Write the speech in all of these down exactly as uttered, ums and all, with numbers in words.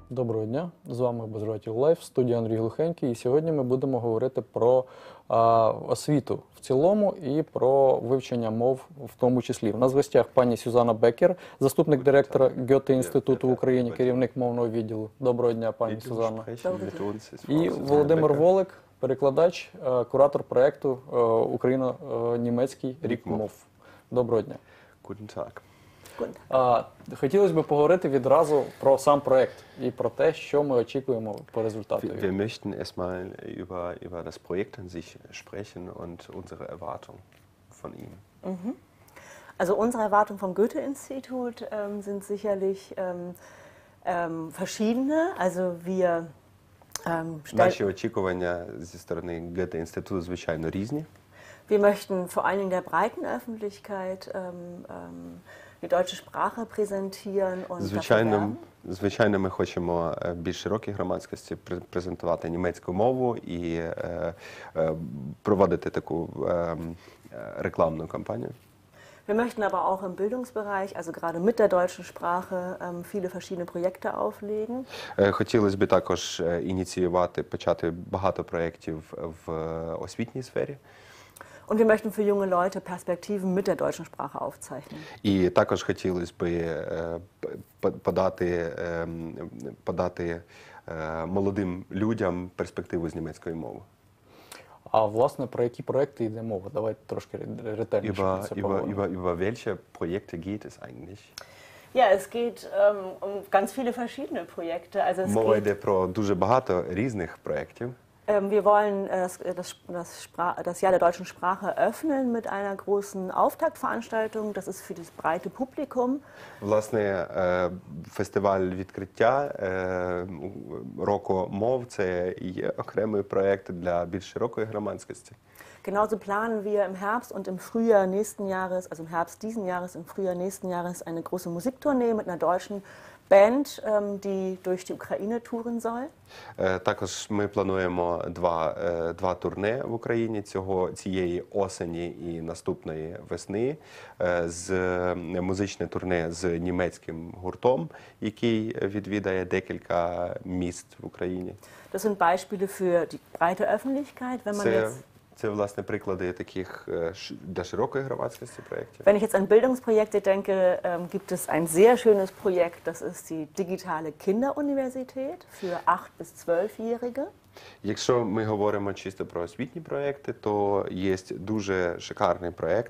Доброго дня, з вами Безротів Лайф, студія Андрій Глухенький. І сьогодні ми будемо говорити про а, освіту в цілому і про вивчення мов в тому числі. У нас в гостях пані Сюзанна Беккер, заступник директора Гьоте-інституту в Україні, керівник мовного відділу. Доброго дня, пані Сюзанна. І Володимир Волик, перекладач, куратор проєкту Україно-німецький рік мов. Доброго дня. Guten Tag. А, хотілося б поговорити відразу про сам проект і про те, що ми очікуємо по результату. Wir möchten erstmal über, über das Projekt an sich sprechen und unsere Erwartungen von ihm. Mhm. Also unsere Erwartungen vom Goethe-Institut ähm, sind sicherlich ähm, ähm, verschiedene. Also wir ähm, Наші очікування зі сторони Goethe-інституту, звичайно, різні. Wir möchten vor allen Dingen der breiten Öffentlichkeit ähm, ähm, die deutsche Sprache präsentieren und Звичайно, звичайно, ми хочемо більш широкій громадськості презентувати німецьку мову і е, е, проводити таку е, рекламну кампанію. Wir möchten aber auch im Bildungsbereich, also gerade mit der deutschen Sprache, ähm, viele verschiedene Projekte auflegen. Хотілося б також ініціювати, почати багато проєктів в освітній сфері. Und wir möchten für junge Leute Perspektiven mit der deutschen Sprache aufzeichnen. І також хотілося б подати, подати молодим людям перспективу з німецької мови. А власне, про які проекти йде мова? Давайте трошки ретельніше про це поговоримо. Über, über welche Projekte geht es eigentlich? Ja, es geht ähm, um ganz viele verschiedene Projekte. Also es Мова geht, йде про дуже багато різних проєктів. ähm, wir wollen äh, das, das, das, Spra- das Jahr der deutschen Sprache öffnen mit einer großen Auftaktveranstaltung. Das ist für das breite Publikum. Власне, фестиваль відкриття року мов – це є окремий проєкт для більш широкої громадськості. Genauso planen wir im Herbst und im Frühjahr nächsten Jahres, also im Herbst diesen Jahres, im Frühjahr nächsten Jahres eine große Musiktournee mit einer deutschen Band, ähm, die durch die Ukraine touren soll. Також ми плануємо два, два турне в Україні цього, цієї осені і наступної весни. З музичне турне з німецьким гуртом, який відвідає декілька міст в Україні. Das sind Beispiele für die breite Öffentlichkeit, wenn man Це, jetzt це, власне, приклади таких для широкої громадськості проєктів. Wenn ich jetzt an Bildungsprojekte denke, ähm, gibt es ein sehr schönes Projekt, das ist die digitale Kinderuniversität für acht bis zwölfjährige. Якщо ми говоримо чисто про освітні проєкти, то є дуже шикарний проєкт.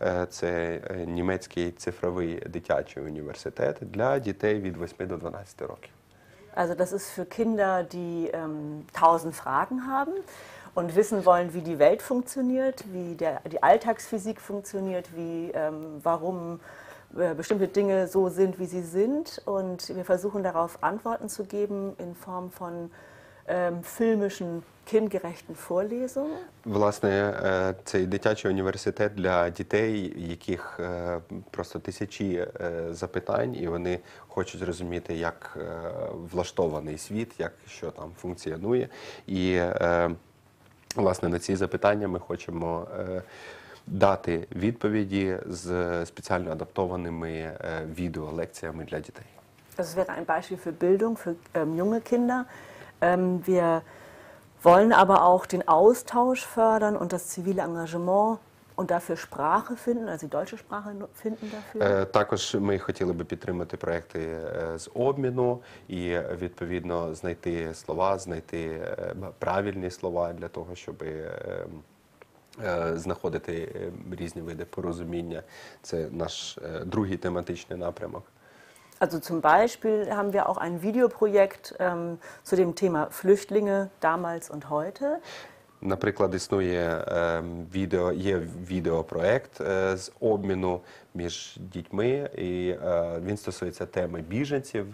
Це німецький цифровий дитячий університет для дітей від восьми до дванадцяти років. Also das ist für Kinder, die ähm, tausend Fragen haben und wissen wollen, wie die Welt funktioniert, wie der, die Alltagsphysik funktioniert, wie, ähm, warum äh, bestimmte Dinge so sind, wie sie sind. Und wir versuchen darauf Antworten zu geben in Form von ähm, filmischen, kindgerechten Vorlesungen. Власне, цей дитячий університет для дітей, яких просто тисячі запитань, і вони хочуть зрозуміти, як влаштований світ, як що там функціонує. І власне, на ці запитання ми хочемо дати відповіді з спеціально адаптованими відеолекціями для дітей. Das wäre ein Beispiel für Bildung für ähm, junge Kinder. Ähm, wir wollen aber auch den Austausch fördern und das zivile Engagement und dafür Sprache finden, also die deutsche Sprache finden dafür. Також ми хотіли би підтримати проекти з обміну і, відповідно, знайти слова, знайти правильні слова для того, щоб знаходити різні види порозуміння. Це наш другий тематичний напрямок. Also zum Beispiel haben wir auch ein Videoprojekt ähm, zu dem Thema Flüchtlinge damals und heute. Наприклад, існує відео, є відеопроект з обміну між дітьми, і він стосується теми біженців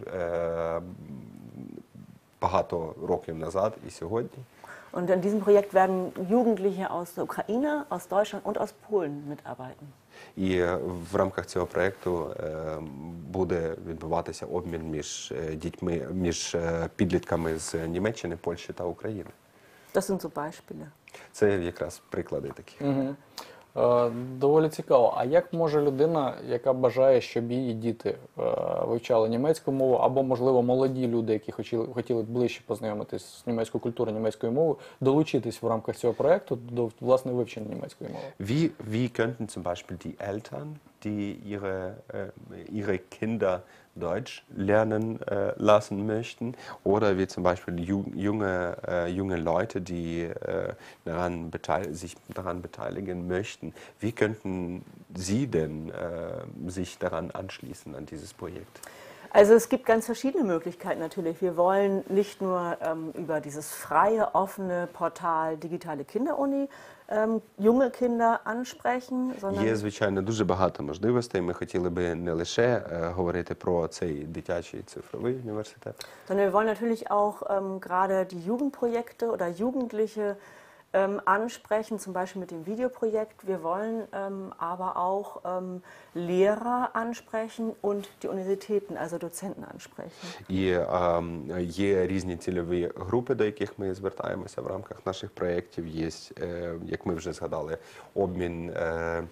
багато років назад і сьогодні. Und in diesem Projekt werden Jugendliche aus der Ukraine, aus Deutschland und aus Polen mitarbeiten. І в рамках цього проєкту буде відбуватися обмін між дітьми, між підлітками з Німеччини, Польщі та України. Das sind so Beispiele. Це якраз приклади такі. Угу. Е, Доволі цікаво. А як може людина, яка бажає, щоб її діти е, вивчали німецьку мову, або, можливо, молоді люди, які хотіли, хотіли ближче познайомитись з німецькою культурою, німецькою мовою, долучитись в рамках цього проєкту до, власне, вивчення німецької мови? Wie, wie könnten zum Beispiel die Eltern, die ihre, äh, ihre Kinder Deutsch lernen äh, lassen möchten, oder wie zum Beispiel ju junge, äh, junge Leute, die äh, daran sich daran beteiligen möchten, wie könnten sie denn äh, sich daran anschließen, an dieses Projekt? Also es gibt ganz verschiedene Möglichkeiten natürlich. Wir wollen nicht nur ähm, über dieses freie, offene Portal Digitale Kinderuni ähm, junge Kinder ansprechen, sondern Є, звичайно, дуже багато можливостей. Ми хотіли би не лише е, говорити про цей дитячий цифровий університет, sondern wir wollen natürlich auch ähm, gerade die Jugendprojekte oder Jugendliche ähm, ansprechen, zum Beispiel mit dem Videoprojekt. Wir wollen ähm, aber auch ähm, Lehrer ansprechen und die Universitäten, also Dozenten ansprechen. і е, є різні цільові групи, до яких ми звертаємося в рамках наших проєктів. Є, е, як ми вже згадали, обмін. Е,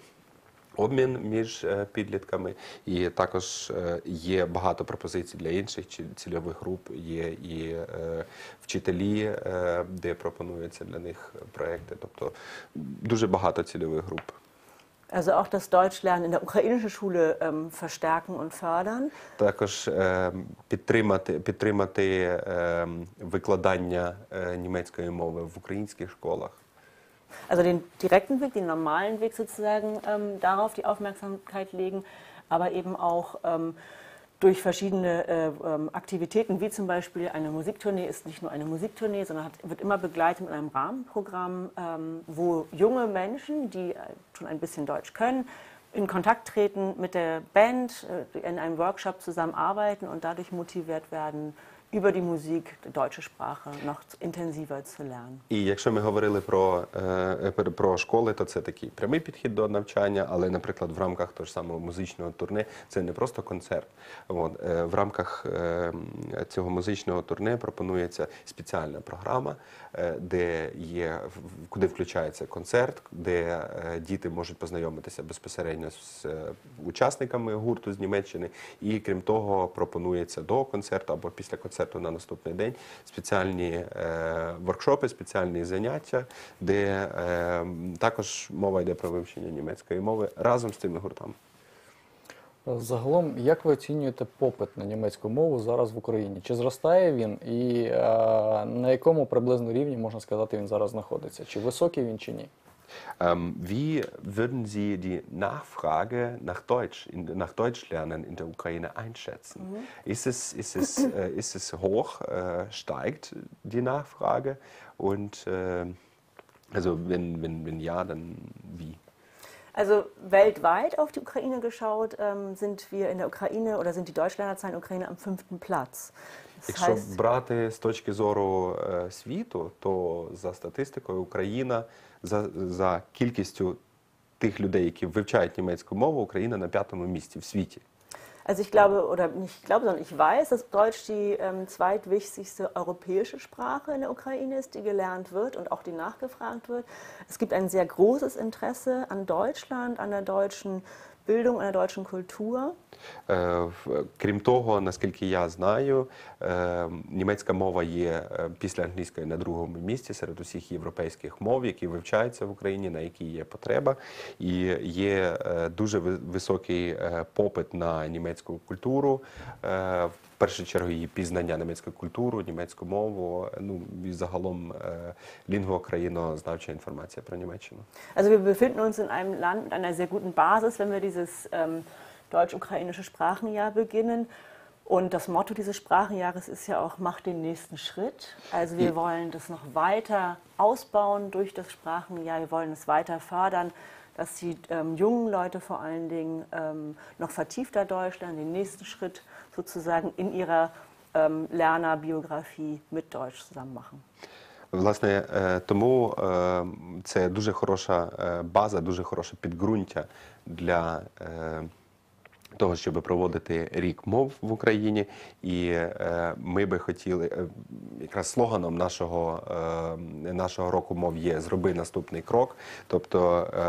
Обмін між е, підлітками, і також е, є багато пропозицій для інших ці- цільових груп. Є і е, вчителі, е, де пропонуються для них проекти. Тобто дуже багато цільових груп. Also auch das Deutschlernen in der ukrainischen Schule ähm, verstärken und fördern. Також е, підтримати, підтримати е, викладання е, німецької мови в українських школах. Also den direkten Weg, den normalen Weg sozusagen, ähm, darauf die Aufmerksamkeit legen, aber eben auch ähm, durch verschiedene äh, ähm, Aktivitäten, wie zum Beispiel eine Musiktournee ist nicht nur eine Musiktournee, sondern hat, wird immer begleitet mit einem Rahmenprogramm, ähm, wo junge Menschen, die äh, schon ein bisschen Deutsch können, in Kontakt treten mit der Band, äh, in einem Workshop zusammenarbeiten und dadurch motiviert werden, über die Musik die deutsche Sprache noch intensiver zu lernen. І якщо ми говорили про, е, про- про школи, то це такий прямий підхід до навчання, але, наприклад, в рамках того ж самого музичного турне це не просто концерт. От, е, в рамках е, цього музичного турне пропонується спеціальна програма, е, де є, в- куди включається концерт, де е, діти можуть познайомитися безпосередньо з е, учасниками гурту з Німеччини. І крім того, пропонується до концерту або після концерту на наступний день спеціальні е, воркшопи, спеціальні заняття, де е, також мова йде про вивчення німецької мови разом з цими гуртами. Загалом, як ви оцінюєте попит на німецьку мову зараз в Україні? Чи зростає він і е, на якому приблизно рівні, можна сказати, він зараз знаходиться? Чи високий він, чи ні? Ähm, wie würden Sie die Nachfrage nach Deutsch, in, nach Deutschlernen in der Ukraine einschätzen? Ist es, ist es, äh, ist es hoch, äh, steigt die Nachfrage? Und äh, also wenn, wenn, wenn ja, dann wie? Also weltweit auf die Ukraine geschaut, ähm, sind wir in der Ukraine oder sind die Deutschlernerzahlen in der Ukraine am fünften Platz. Das Якщо heißt, брати з точки зору е, світу, то за статистикою Україна за, за кількістю тих людей, які вивчають німецьку мову, Україна на п'ятому місці в світі. also ich glaube, oder nicht ich glaube, sondern ich weiß, dass Deutsch die ähm, zweitwichtigste europäische Sprache in der Ukraine ist, die gelernt wird und auch die nachgefragt wird. Es gibt ein sehr großes Interesse an Deutschland, an der deutschen Bildung, an der deutschen Kultur. Е, в- Крім того, наскільки я знаю, е, німецька мова є е, після англійської на другому місці серед усіх європейських мов, які вивчаються в Україні, на які є потреба. І є е, дуже ви- високий е, попит на німецьку культуру, е, в першу чергу її пізнання німецької культури, німецьку мову, ну і загалом е, лінгво-країнознавча інформація про Німеччину. Also wir befinden uns in einem Land mit einer sehr guten Basis, wenn wir dieses ähm, deutsch-ukrainische Sprachenjahr beginnen. Und das Motto dieses Sprachenjahres ist ja auch, mach den nächsten Schritt. Also wir wollen das noch weiter ausbauen durch das Sprachenjahr. Wir wollen es weiter fördern, dass die ähm, jungen Leute vor allen Dingen ähm, noch vertiefter Deutsch lernen, den nächsten Schritt sozusagen in ihrer ähm, Lernerbiografie mit Deutsch zusammen machen. Власне, е, тому е, це дуже хороша е, база, дуже хороше підґрунтя для е, того, щоб проводити рік мов в Україні. І е, ми би хотіли, е, якраз слоганом нашого, е, нашого року мов є «Зроби наступний крок». Тобто е,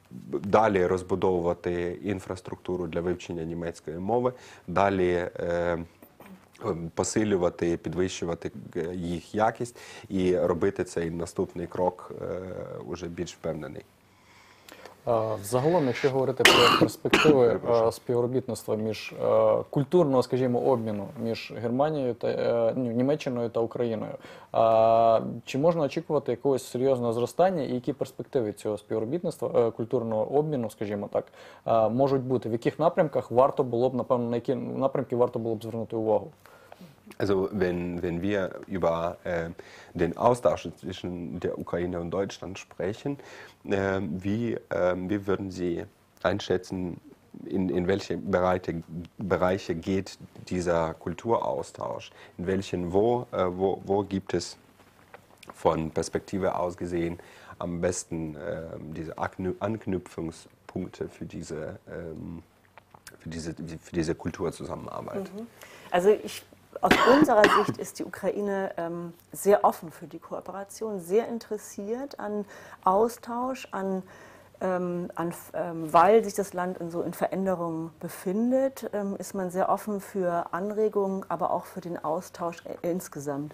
далі розбудовувати інфраструктуру для вивчення німецької мови, далі е, посилювати, підвищувати їх якість і робити цей наступний крок е, уже більш впевнений. Е, Загалом, якщо говорити про перспективи Перепрошую. е, співробітництва між е, культурного, скажімо, обміну між Германією та е, ні, Німеччиною та Україною, е, чи можна очікувати якогось серйозного зростання і які перспективи цього співробітництва, е, культурного обміну, скажімо так, е, можуть бути? В яких напрямках варто було б, напевно, на які напрямки варто було б звернути увагу? Also wenn, wenn wir über äh, den Austausch zwischen der Ukraine und Deutschland sprechen, äh, wie, äh, wie würden Sie einschätzen, in, in welche Bereiche, Bereiche geht dieser Kulturaustausch? In welchen, wo, äh, wo, wo gibt es von Perspektive aus gesehen am besten äh, diese Anknüpfungspunkte für diese, ähm, für diese, für diese Kulturzusammenarbeit? Mhm. Also ich Aus unserer Sicht ist die Ukraine ähm, sehr offen für die Kooperation, sehr interessiert an Austausch, an, ähm, an, ähm, weil sich das Land in, so in Veränderung befindet, ähm, ist man sehr offen für Anregungen, aber auch für den Austausch insgesamt.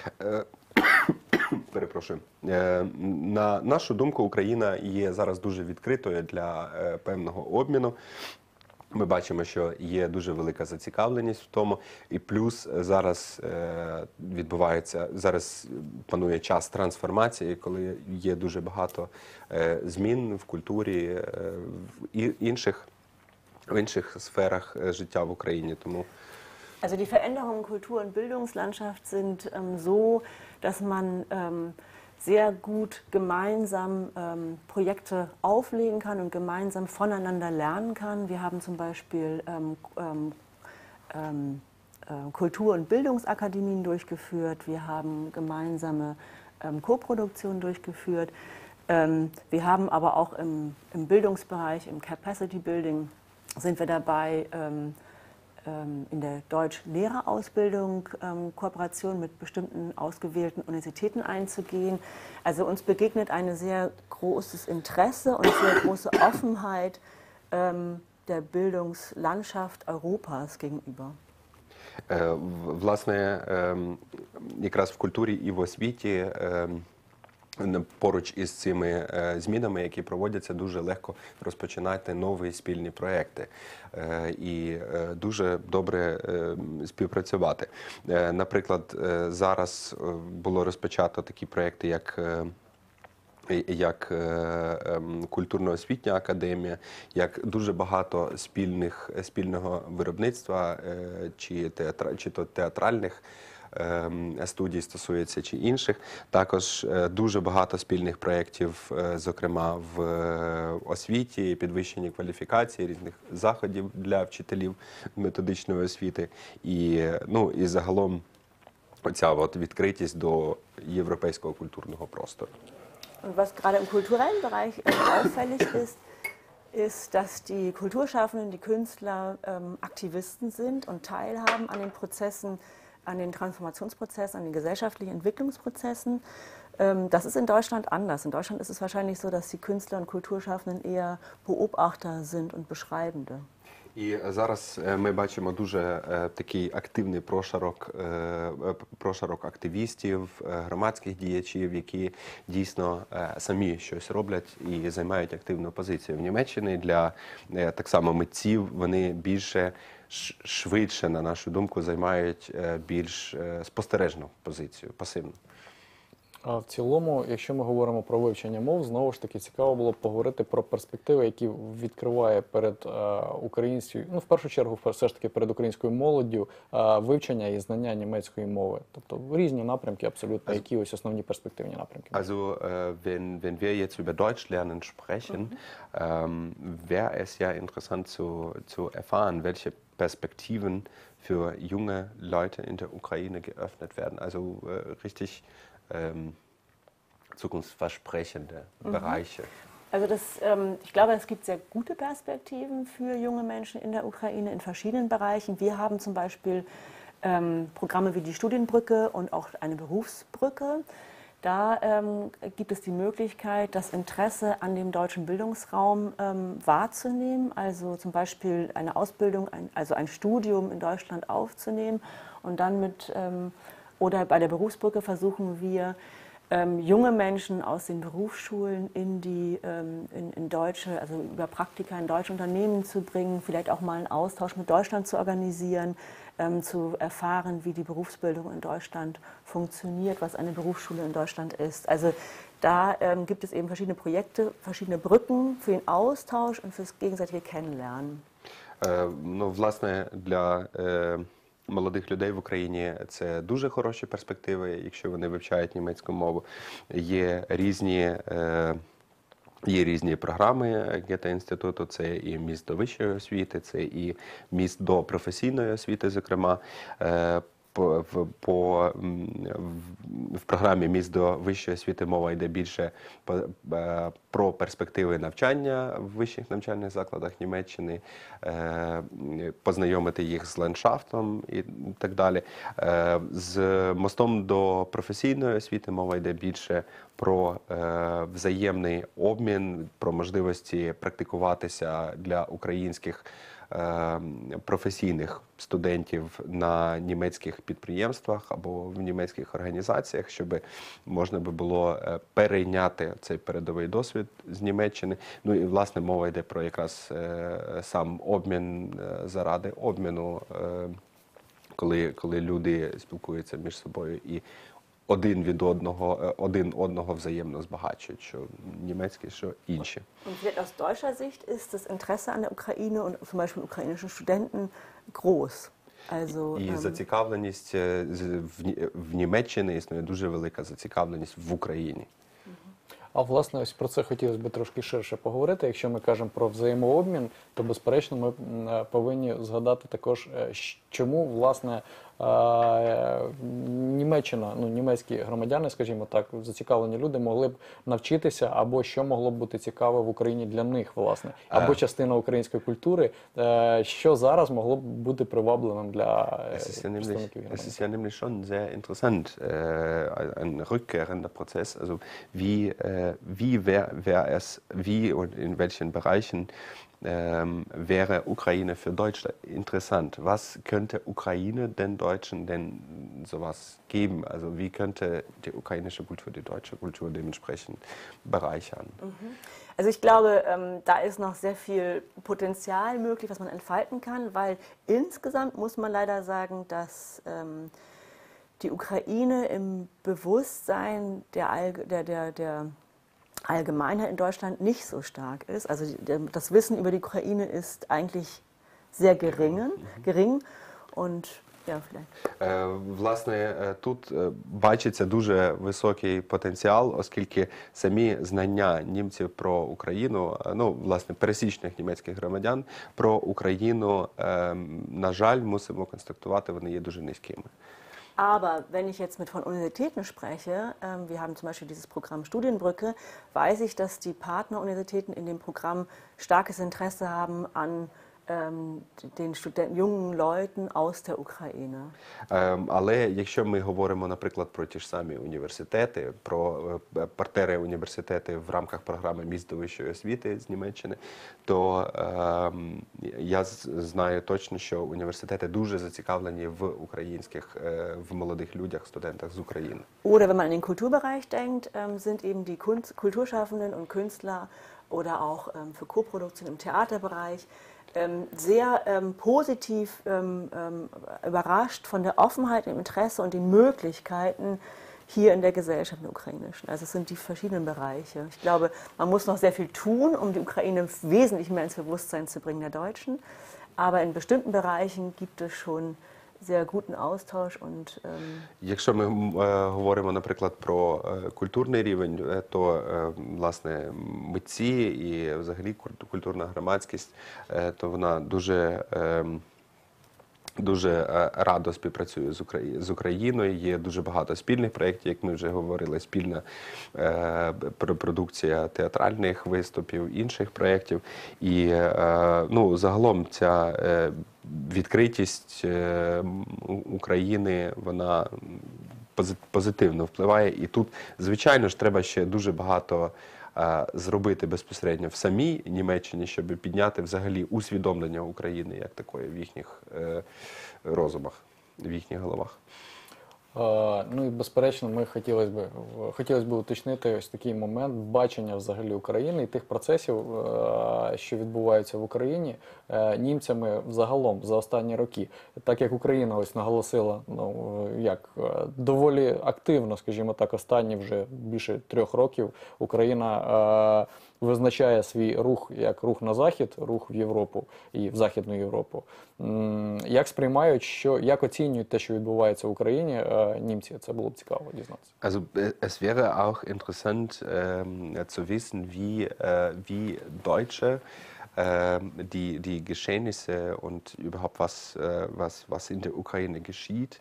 Перепрошую. Е, На нашу думку, Україна є зараз дуже відкритою для е, певного обміну. Ми бачимо, що є дуже велика зацікавленість в тому, і плюс зараз е, відбувається, зараз панує час трансформації, коли є дуже багато е, змін в культурі, е, в і- інших, в інших сферах е, життя в Україні. Тому Also die Veränderungen Kultur- und Bildungslandschaft sind ähm, so, dass man ähm, sehr gut gemeinsam ähm, Projekte auflegen kann und gemeinsam voneinander lernen kann. Wir haben zum Beispiel ähm, ähm, ähm, äh, Kultur- und Bildungsakademien durchgeführt, wir haben gemeinsame ähm, Koproduktionen durchgeführt. Ähm, wir haben aber auch im, im Bildungsbereich, im Capacity Building, sind wir dabei, ähm, in der Deutsch-Lehrerausbildung ähm, Kooperation mit bestimmten ausgewählten Universitäten einzugehen. Also uns begegnet ein sehr großes Interesse und sehr große Offenheit ähm, der Bildungslandschaft Europas gegenüber. Е, в- власне, ем, якраз в культурі і в освіті ем, н- поруч із цими е, змінами, які проводяться, дуже легко розпочинати нові спільні проекти е, і е, дуже добре е, співпрацювати. Е, Наприклад, е, зараз е, було розпочато такі проекти, як е, як е, ем, культурно-освітня академія, як дуже багато спільних, спільного виробництва, е, чи, театра, чи то театральних ем, студій стосується, чи інших. Також е, дуже багато спільних проєктів, е, зокрема в е, освіті, підвищенні кваліфікації, різних заходів для вчителів методичної освіти. І, е, ну, і загалом оця от відкритість до європейського культурного простору. Und was gerade im kulturellen Bereich ähm, auffällig ist, ist, dass die Kulturschaffenden, die Künstler ähm, Aktivisten sind und teilhaben an den Prozessen, an den Transformationsprozessen, an den gesellschaftlichen Entwicklungsprozessen. Ähm, das ist in Deutschland anders. In Deutschland ist es wahrscheinlich so, dass die Künstler und Kulturschaffenden eher Beobachter sind und Beschreibende. І зараз е, ми бачимо дуже е, такий активний прошарок, е, е, прошарок активістів, е, громадських діячів, які дійсно е, самі щось роблять і займають активну позицію. В Німеччині для е, так само митців вони більше ш- швидше, на нашу думку, займають е, більш е, спостережну позицію, пасивну. А в цілому, якщо ми говоримо про вивчення мов, знову ж таки цікаво було б поговорити про перспективи, які відкриває перед е, українською, ну в першу чергу, все ж таки перед українською молоддю е, вивчення і знання німецької мови. Тобто різні напрямки, абсолютно, які ось основні перспективні напрямки. Also, äh, wenn, wenn wir jetzt über Deutschlernen sprechen, ähm, wäre es ja interessant zu, zu erfahren, welche Perspektiven für junge Leute in der Ukraine geöffnet werden. Also äh, richtig ähm, zukunftsversprechende Bereiche. Also das, ähm, ich glaube, es gibt sehr gute Perspektiven für junge Menschen in der Ukraine in verschiedenen Bereichen. Wir haben zum Beispiel ähm, Programme wie die Studienbrücke und auch eine Berufsbrücke. Da ähm, gibt es die Möglichkeit, das Interesse an dem deutschen Bildungsraum ähm, wahrzunehmen, also zum Beispiel eine Ausbildung, ein, also ein Studium in Deutschland aufzunehmen und dann mit, ähm, oder bei der Berufsbrücke versuchen wir, ähm, junge Menschen aus den Berufsschulen in die ähm, in, in deutsche, also über Praktika in deutsche Unternehmen zu bringen, vielleicht auch mal einen Austausch mit Deutschland zu organisieren, ähm, zu erfahren, wie die Berufsbildung in Deutschland funktioniert, was eine Berufsschule in Deutschland ist. Also da ähm, gibt es eben verschiedene Projekte, verschiedene Brücken für den Austausch und fürs gegenseitige Kennenlernen. Е, ну, власне, для е, молодих людей в Україні це дуже хороші перспективи, якщо вони вивчають німецьку мову. Є різні, е, є різні програми Гете-інституту, це і міст до вищої освіти, це і міст до професійної освіти, зокрема. Е, По, в, по, в, в програмі «Міст до вищої освіти» мова йде більше по, е, про перспективи навчання в вищих навчальних закладах Німеччини, е, познайомити їх з ландшафтом і так далі. Е, з мостом до професійної освіти мова йде більше про е, взаємний обмін, про можливості практикуватися для українських професійних студентів на німецьких підприємствах або в німецьких організаціях, щоб можна би було перейняти цей передовий досвід з Німеччини. Ну і, власне, мова йде про якраз сам обмін заради обміну, коли, коли люди спілкуються між собою і один від одного, один одного взаємно збагачують, що німецькі, що інші. Und vielleicht aus deutscher Sicht ist das Interesse an der Ukraine und zum Beispiel ukrainischen Studenten groß. Also, І ähm, зацікавленість в, в Німеччині існує дуже велика зацікавленість в Україні. А власне, ось про це хотілося б трошки ширше поговорити. Якщо ми кажемо про взаємообмін, то безперечно ми повинні згадати також, чому власне Німеччина, ну німецькі громадяни, скажімо так, зацікавлені люди могли б навчитися, або що могло б бути цікаве в Україні для них, власне, або частина української культури, що зараз могло б бути привабливим для представників Германії. Es ist ja nämlich schon sehr interessant, äh, ein rückkehrender Prozess. Also wie, äh, wie wäre wär es, wie und in welchen Bereichen ähm, wäre Ukraine für Deutschland interessant? Was könnte Ukraine den Deutschen denn sowas geben? Also wie könnte die ukrainische Kultur die deutsche Kultur dementsprechend bereichern? Also ich glaube, ähm, da ist noch sehr viel Potenzial möglich, was man entfalten kann, weil insgesamt muss man leider sagen, dass ähm, die Ukraine im Bewusstsein der, Allg der, der, der Allgemeinheit in Deutschland nicht so stark ist. Also das Wissen über die Ukraine ist eigentlich sehr gering, gering und ja, vielleicht. Власне, тут бачиться дуже високий потенціал, оскільки самі знання німців про Україну, ну, власне, пересічних німецьких громадян про Україну, на жаль, мусимо констатувати, вони є дуже низькими. Aber wenn ich jetzt mit von Universitäten spreche, ähm, wir haben zum Beispiel dieses Programm Studienbrücke, weiß ich, dass die Partneruniversitäten in dem Programm starkes Interesse haben an ähm, den Studenten, jungen Leuten aus der Ukraine. Ähm, але якщо ми говоримо, наприклад, про ті ж самі університети, про партнери університети в рамках програми «Міст до вищої освіти» з Німеччини, то ем, я знаю точно, що університети дуже зацікавлені в українських, е, в молодих людях, студентах з України. Oder wenn man in den Kulturbereich denkt, ähm, sind eben die Kunst, Kulturschaffenden und Künstler oder auch ähm, für Koproduktion im Theaterbereich ähm, sehr ähm, positiv ähm, ähm, überrascht von der Offenheit, dem Interesse und den Möglichkeiten hier in der Gesellschaft der ukrainischen. Also es sind die verschiedenen Bereiche. Ich glaube, man muss noch sehr viel tun, um die Ukraine wesentlich mehr ins Bewusstsein zu bringen der Deutschen. Aber in bestimmten Bereichen gibt es schon sehr guten Austausch und ähm Якщо ми е, говоримо, наприклад, про е, культурний рівень, е, то е, власне митці і взагалі культурна громадськість, е, то вона дуже е, дуже радо співпрацює з Україною. З Україною. Є дуже багато спільних проєктів, як ми вже говорили, спільна е, продукція театральних виступів, інших проєктів. І е, ну, загалом ця е, відкритість е, України, вона пози- позитивно впливає. І тут, звичайно ж, треба ще дуже багато е, зробити безпосередньо в самій Німеччині, щоб підняти взагалі усвідомлення України як такої в їхніх е, розумах, в їхніх головах. Е, Ну і безперечно, ми хотілося б хотілося б уточнити ось такий момент бачення взагалі України і тих процесів, е, що відбуваються в Україні е, німцями загалом за останні роки. Так як Україна ось наголосила, ну як е, доволі активно, скажімо так, останні вже більше трьох років Україна е, визначає свій рух як рух на захід, рух в Європу і в Західну Європу. М, Як сприймають, що як оцінюють те, що відбувається в Україні, е, німці? Це було б цікаво дізнатися. Also äh, es wäre auch interessant ähm, zu wissen, wie, äh, wie Deutsche äh, die, die Geschehnisse und überhaupt was, äh, was, was in der Ukraine geschieht,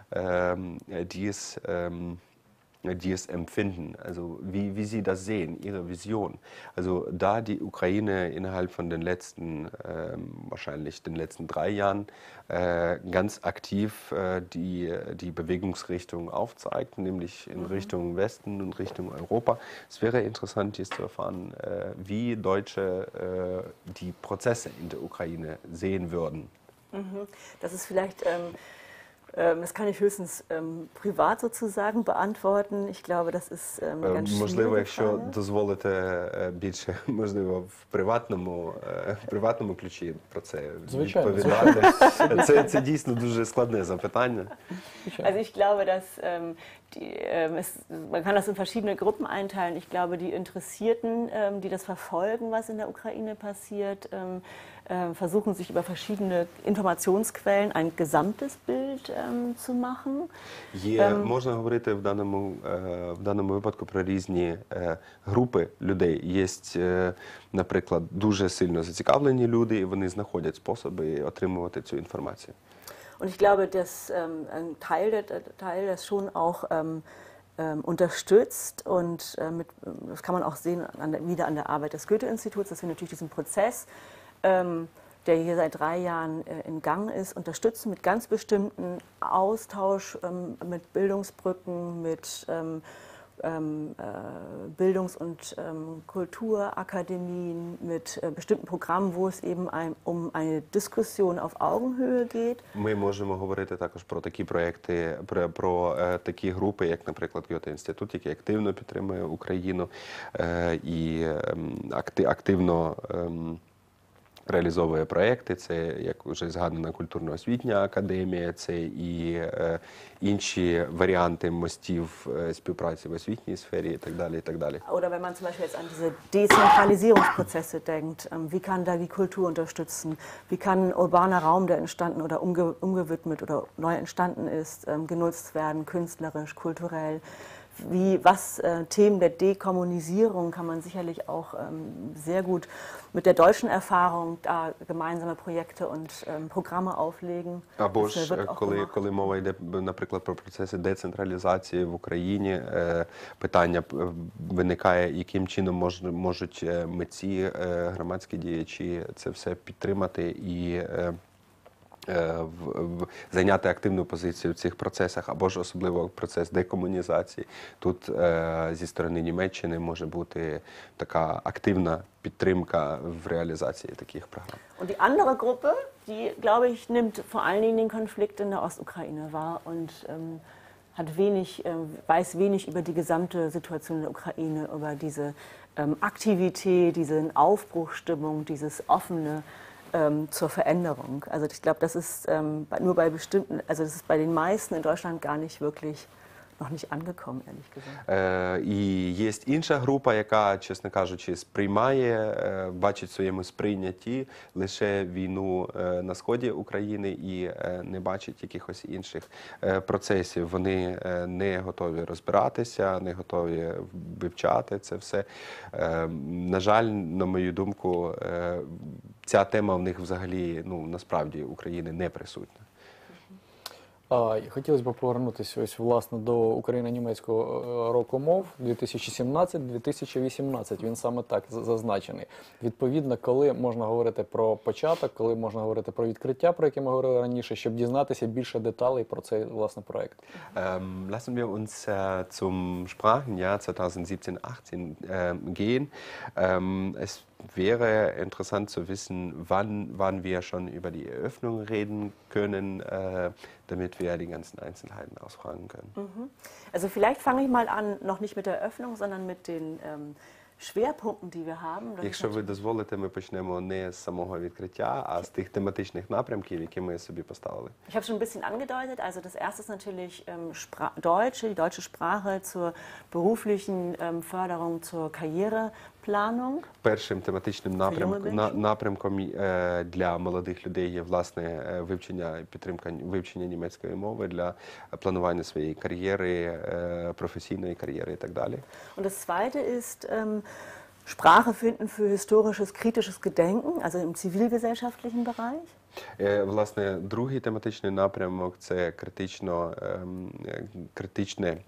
ähm, die es ähm, die es empfinden, also wie, wie sie das sehen, ihre Vision. Also da die Ukraine innerhalb von den letzten, ähm, wahrscheinlich den letzten drei Jahren äh, ganz aktiv äh, die, die Bewegungsrichtung aufzeigt, nämlich in Mhm. Richtung Westen und Richtung Europa. Es wäre interessant, jetzt zu erfahren, äh, wie Deutsche äh, die Prozesse in der Ukraine sehen würden. Mhm. Das ist vielleicht, ähm, ähm, das kann ich höchstens ähm, privat sozusagen beantworten. Ich glaube, das ist ähm, eine ganz Можливо, schwierige якщо Frage. дозволите е, більше, можливо, в приватному, е, в приватному ключі про це Звичайно, відповідати. Це, це дійсно дуже складне запитання. Also ich glaube, dass ähm, die, ähm, es, man kann das in verschiedene Gruppen einteilen. Ich glaube, die Interessierten, ähm, die das verfolgen, was in der Ukraine passiert, ähm, äh, versuchen sich über verschiedene Informationsquellen ein gesamtes Bild ähm, zu machen. Є, Ем. можна говорити в даному, е, в даному випадку про різні е, групи людей. Є, е, наприклад, дуже сильно зацікавлені люди, і вони знаходять способи отримувати цю інформацію. Und ich glaube, dass ähm, ein Teil, der, Teil das schon auch ähm, ähm, unterstützt und äh, mit, das kann man auch sehen an der, wieder an der Arbeit des Goethe-Instituts, dass wir natürlich diesen Prozess, ähm, der hier seit drei Jahren äh, in Gang ist, unterstützen mit ganz bestimmten Austausch, ähm, mit Bildungsbrücken, mit ähm, ähm, äh, Bildungs- und ähm, Kulturakademien, mit äh, bestimmten Programmen, wo es eben ein, um eine Diskussion auf Augenhöhe geht. Ми можемо говорити також про такі проекти, про, про е, такі групи, як, наприклад, Гьоте-інститут, який активно підтримує Україну е, і е, акти, активно е, реалізовує проекти. Це, як вже згадана, культурно-освітня академія, це і е, інші варіанти мостів е, співпраці в освітній сфері і так далі, і так далі. Oder wenn man zum Beispiel jetzt an diese Dezentralisierungsprozesse denkt, ähm, wie kann da die Kultur unterstützen? Wie kann ein urbaner Raum, der entstanden oder umge umgewidmet oder neu entstanden ist, ähm, genutzt werden, künstlerisch, kulturell? Wie, was äh, Themen der Dekommunisierung kann man sicherlich auch ähm, sehr gut mit der deutschen Erfahrung da gemeinsame Projekte und ähm, Programme auflegen. Або Das, äh, ж, wird auch коли, gemacht. коли мова йде, наприклад, про процеси децентралізації в Україні, е, питання е, виникає, яким чином мож, можуть е, митці, е, громадські діячі це все підтримати і е, е, в, в, зайняти активну позицію в цих процесах, або ж особливо процес декомунізації. Тут е, зі сторони Німеччини може бути така активна підтримка в реалізації таких програм. Und die andere Gruppe, die, glaube ich, nimmt vor allen Dingen den Konflikt in der Ostukraine wahr und ähm, hat wenig, äh, weiß wenig über die gesamte Situation in der Ukraine, über diese ähm, Aktivität, diese Aufbruchsstimmung, dieses offene ähm, zur Veränderung. Also ich glaube, das ist ähm, nur bei bestimmten, also das ist bei den meisten in Deutschland gar nicht wirklich noch nicht angekommen, ehrlich gesagt. Е, і є інша група, яка, чесно кажучи, сприймає, е, бачить в своєму сприйнятті лише війну е, на сході України і е, не бачить якихось інших е, процесів. Вони е, не готові розбиратися, не готові вивчати це все. Е, на жаль, на мою думку, е, ця тема в них взагалі, ну, насправді, України не присутня. А, і хотілося б повернутися ось, власне, до україно-німецького е, року мов дві тисячі сімнадцять - дві тисячі вісімнадцять. Він саме так з- зазначений. Відповідно, коли можна говорити про початок, коли можна говорити про відкриття, про яке ми говорили раніше, щоб дізнатися більше деталей про цей, власне, проект. Ähm, lassen wir uns äh, zum Sprachenjahr zwanzig siebzehn achtzehn ähm, gehen. Ähm, es wäre interessant zu wissen, wann, wann wir schon über die Eröffnung reden können, äh, damit wir die ganzen Einzelheiten ausfragen können. Also vielleicht fange ich mal an, noch nicht mit der Eröffnung, sondern mit den ähm, Schwerpunkten, die wir haben. Das ist Якщо ви дозволите, ми почнемо не з самого відкриття, а з тих тематичних напрямків, які ми собі поставили. Ich habe schon ein bisschen angedeutet, also das erste ist natürlich ähm, Spra Deutsch, die deutsche Sprache zur beruflichen ähm, Förderung, zur Karriereplanung. Першим тематичним напрямком, юних на, людей? напрямком е, для молодих людей є власне е, вивчення і підтримка вивчення німецької мови для планування своєї кар'єри, е, професійної кар'єри і так далі. Und das zweite ist ähm, Sprache finden für historisches, kritisches Gedenken, also im zivilgesellschaftlichen Bereich. Е, Власне, другий тематичний напрямок це критично, ем, е, критичне,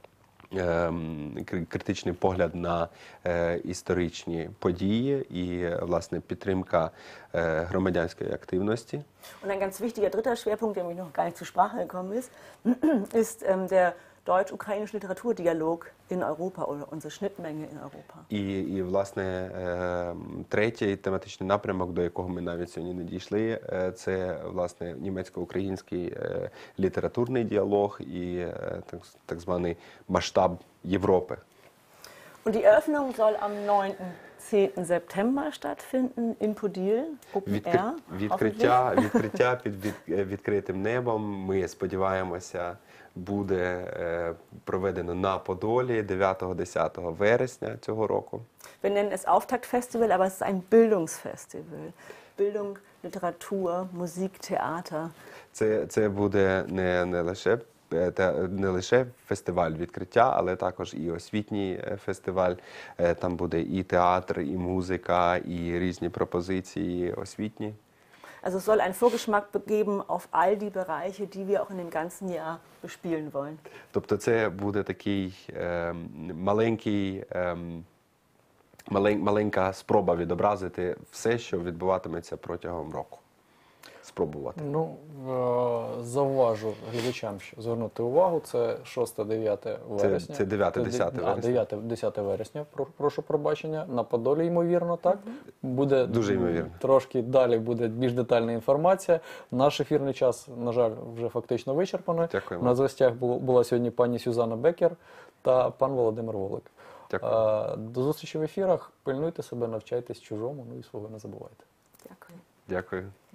ем, кри- критичний погляд на е, історичні події і, е, власне, підтримка е, громадянської активності. Und ein ganz wichtiger dritter Schwerpunkt, der mir noch gar nicht zur Sprache gekommen ist, ist ähm, der deutsch-ukrainische Literaturdialog in Europa oder unsere Schnittmenge in Europa. І, і власне, е, третій тематичний напрямок, до якого ми навіть сьогодні не дійшли, е, це власне німецько-український е, літературний діалог і е, так, так званий масштаб Європи. Und die Eröffnung soll am neunten zehnten September stattfinden in Podil, Open Відкри... Air. hoffentlich. Відкриття, відкриття під від... е, відкритим небом, ми сподіваємося, буде е, проведено на Подолі дев'ятого-десятого вересня цього року. Wir nennen es Auftaktfestival, aber es ist ein Bildungsfestival. Bildung, Literatur, Musik, Theater. Це, це буде не, не лише е, те- не лише фестиваль відкриття, але також і освітній е, фестиваль. Е, Там буде і театр, і музика, і різні пропозиції освітні. Also es soll einen Vorgeschmack geben auf all die Bereiche, die wir auch in dem ganzen Jahr bespielen wollen. Тобто це буде такий е, маленький, е, малень, маленька спроба відобразити все, що відбуватиметься протягом року. Спробувати. Ну, е, зауважу глядачам, що звернути увагу, це шосте-дев'яте вересня. це дев'яте-десяте А, вересня. дев'яте-десяте вересня, про- прошу пробачення. На Подолі, ймовірно, так? Буде Дуже ймовірно. Трошки далі буде більш детальна інформація. Наш ефірний час, на жаль, вже фактично вичерпано. Дякуємо. У нас в гостях бу- була сьогодні пані Сюзанна Бекер та пан Володимир Волик. Дякую. Е, До зустрічі в ефірах. Пильнуйте себе, навчайтесь чужому, ну і свого не забувайте. Дякую. Дякую.